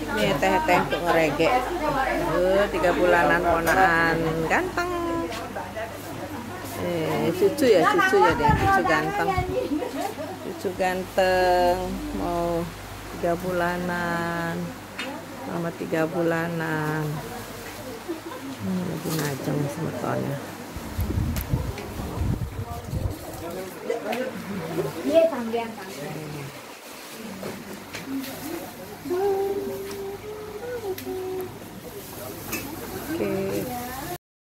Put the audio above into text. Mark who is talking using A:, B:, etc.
A: Nih teh-teh untuk ngeregek. 3 bulanan ponaan ganteng. Cucu ya dia, cucu ganteng. Cucu ganteng mau 3 bulanan. Sama 3 bulanan. Lagi ngajeng semetonnya.
B: Iya, tanggiang.
A: Oke.